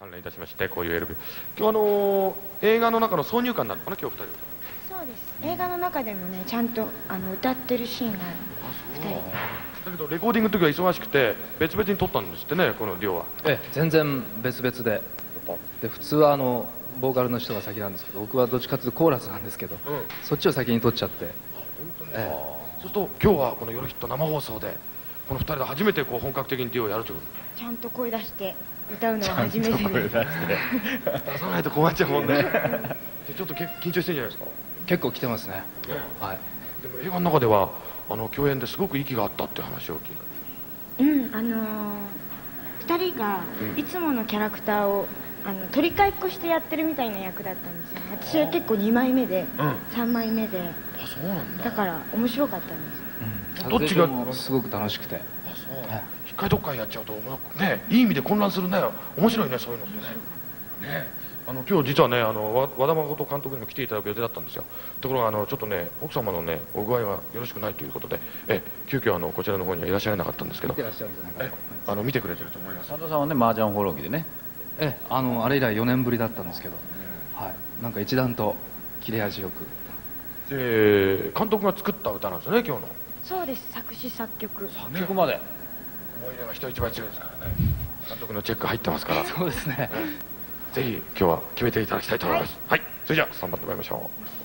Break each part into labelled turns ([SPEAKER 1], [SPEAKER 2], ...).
[SPEAKER 1] 関連いたしましてこういう LV、 今日映画の中の挿入歌なのかな、今日2人で。
[SPEAKER 2] そうです。映画の中でもね、ちゃんと歌ってるシーンがある。2人で。
[SPEAKER 1] だけどレコーディングの時は忙しくて別々に撮ったんですってね、この量は。
[SPEAKER 3] 全然別々で。で普通はボーカルの人が先なんですけど、僕はどっちかというとコーラスなんですけど、そっちを先に撮っちゃって。
[SPEAKER 1] そうすると今日はこの「夜ヒット」生放送でこの2人で初めてこう本格的にデュオをやるということ。
[SPEAKER 2] ちゃんと声出して歌うのは初めてです。
[SPEAKER 1] 出さないと困っちゃうもんね。でちょっと緊張してるんじゃないですか。
[SPEAKER 3] 結構来てますね。はい。
[SPEAKER 1] でも映画の中では共演ですごく息があったっていう話を聞いた。
[SPEAKER 2] 2人がいつものキャラクターを取り替えっこしてやってるみたいな役だったんですよね。私は結構2枚目で、3枚目で。
[SPEAKER 1] あ、そうなんだ。
[SPEAKER 2] だから面白かったんです。
[SPEAKER 3] どっちがすごく楽しくて。
[SPEAKER 1] あ、そう。一回どっかやっちゃうとね、いい意味で混乱するね。面白いね、そういうのってね。今日実はね和田誠監督にも来ていただく予定だったんですよ。ところがちょっとね奥様のねお具合がよろしくないということで急遽こちらの方にはいらっしゃらなかったんですけど、見てくれてると思います。
[SPEAKER 4] 佐藤さんはね麻雀放浪記でね、
[SPEAKER 3] あれ以来4年ぶりだったんですけど、なんか一段と切れ味よく。
[SPEAKER 1] 監督が作った歌なんですよね、今日の。
[SPEAKER 2] そうです。作詞作曲。
[SPEAKER 4] 作曲まで。
[SPEAKER 1] 思い入れが人一倍強いですからね。監督のチェック入ってますから。
[SPEAKER 3] そうですね。
[SPEAKER 1] ぜひ今日は決めていただきたいと思います。はい。それじゃあ3番で参りましょ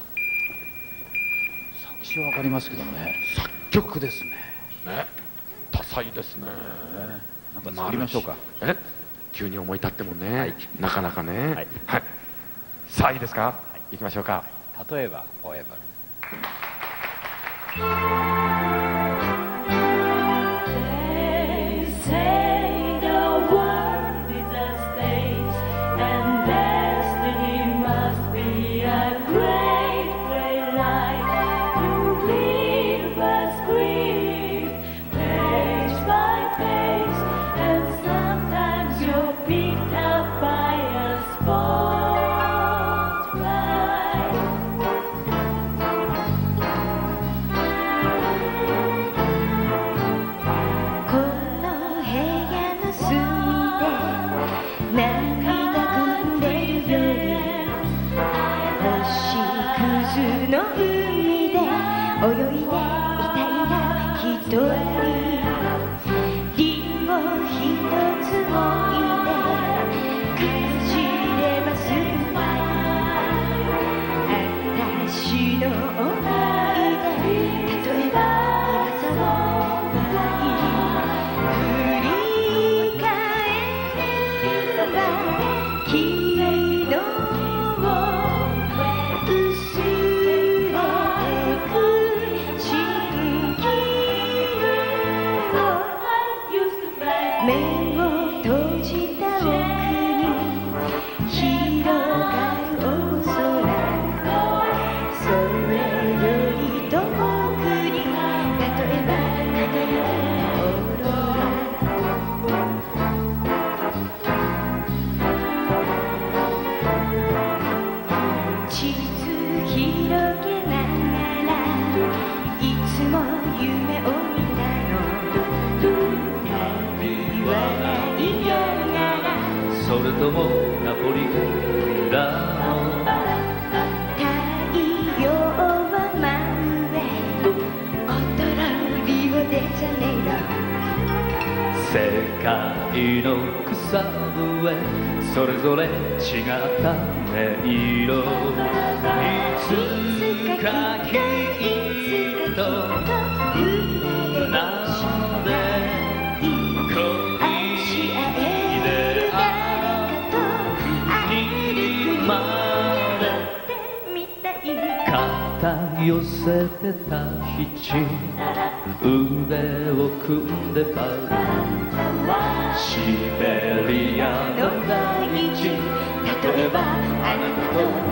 [SPEAKER 4] う。作詞はわかりますけどね。
[SPEAKER 1] 作曲ですね。多彩ですね。
[SPEAKER 4] なんか作りましょうか。
[SPEAKER 1] 急に思い立ってもね、なかなかね。はい。さあいいですか。行きましょうか。
[SPEAKER 4] 例えばフォーエバー。
[SPEAKER 5] それともナポリだの
[SPEAKER 2] 太陽は真上踊るリオデジャネイロ
[SPEAKER 5] 世界の草笛それぞれ違った音色いつかきっと船で肩寄せてた七腕を組んで舞うシベリアの大地例えばあなたと